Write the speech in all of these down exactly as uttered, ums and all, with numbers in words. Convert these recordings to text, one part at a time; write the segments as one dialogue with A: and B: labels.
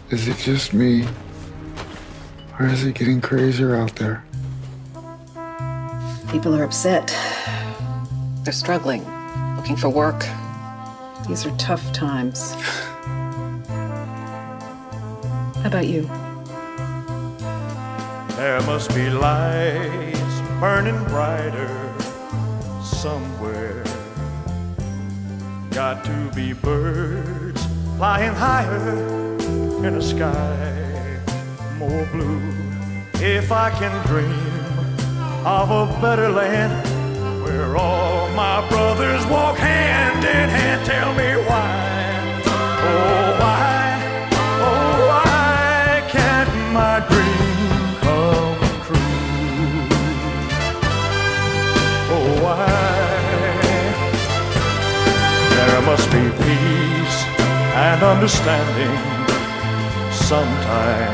A: Is it just me? Or is it getting crazier out there?
B: People are upset. They're struggling, looking for work. These are tough times. How about you?
C: There must be lights burning brighter somewhere. Got to be birds flying higher in a sky more blue. If I can dream of a better land where all my brothers walk hand in hand, tell me why, oh why, oh why can't my dream come true? Oh why? There must be peace and understanding sometime.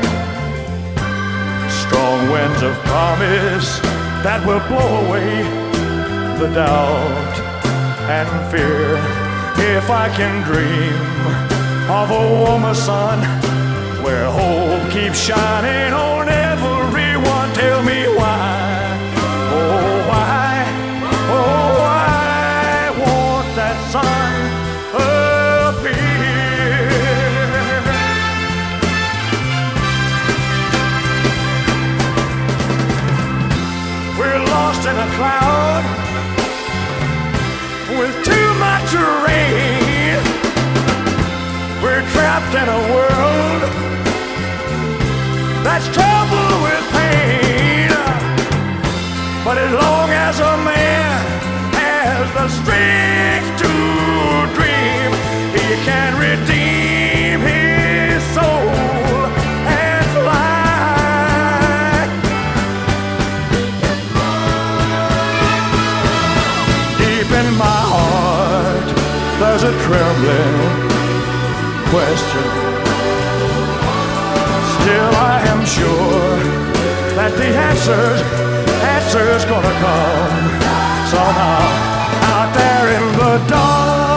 C: Strong winds of promise that will blow away the doubt and fear. If I can dream of a warmer sun where hope keeps shining on everyone, tell me why, oh why, oh why won't that sun appear? We're lost in a cloud with too much rain. We're trapped in a world that's troubled with pain. But as long as a man has the strength to dream, he can redeem his soul and fly. Deep in my heart, there's a trembling question. Still I am sure that the answers, answers gonna come somehow out there in the dark.